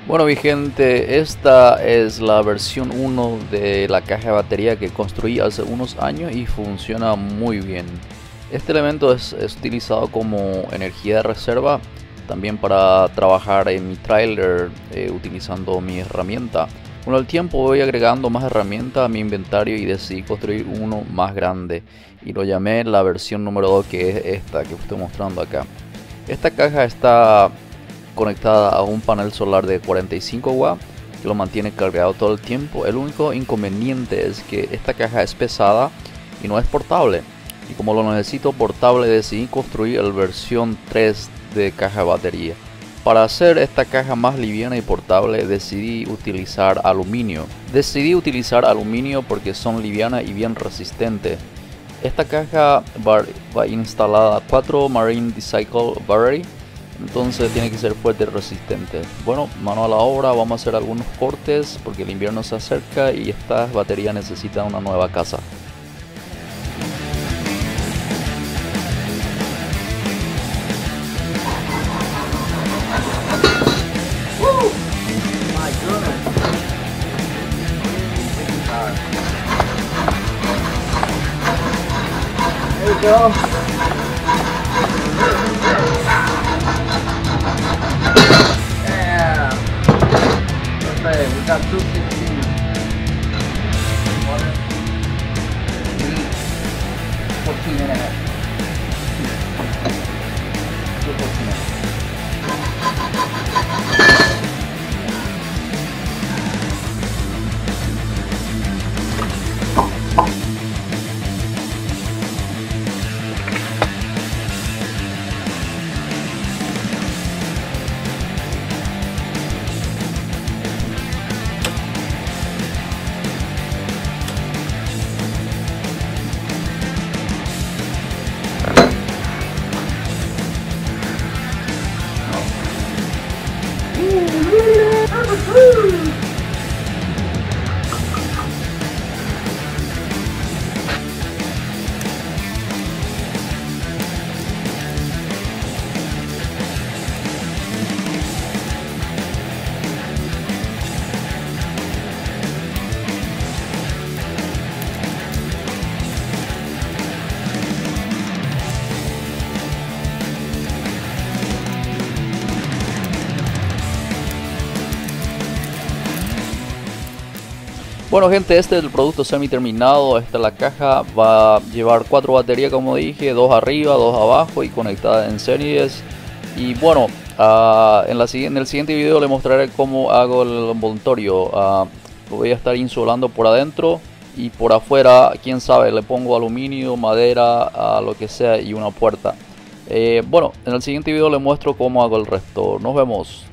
Bueno mi gente, esta es la versión 1 de la caja de batería que construí hace unos años y funciona muy bien. Este elemento es utilizado como energía de reserva, también para trabajar en mi trailer utilizando mi herramienta. Con el tiempo voy agregando más herramientas a mi inventario y decidí construir uno más grande y lo llamé la versión número 2, que es esta que estoy mostrando acá. Esta caja está conectada a un panel solar de 45 watts que lo mantiene cargado todo el tiempo. El único inconveniente es que esta caja es pesada y no es portable, y como lo necesito portable decidí construir la versión 3 de caja de batería. Para hacer esta caja más liviana y portable decidí utilizar aluminio. Porque son livianas y bien resistentes. Esta caja va instalada 4 Marine Recycle Battery, entonces tiene que ser fuerte y resistente. Bueno, mano a la obra, vamos a hacer algunos cortes porque el invierno se acerca y estas baterías necesitan una nueva casa. There we go. Yeah. Okay, we got 216. Water. 14 and a half. 214 and a half. Bueno gente, este es el producto semi terminado. Esta es la caja, va a llevar 4 baterías como dije, 2 arriba, 2 abajo y conectadas en series. Y bueno, en el siguiente video les mostraré cómo hago el envoltorio. Lo voy a estar insulando por adentro y por afuera, quién sabe, le pongo aluminio, madera, lo que sea y una puerta. Bueno, en el siguiente video les muestro cómo hago el resto. Nos vemos.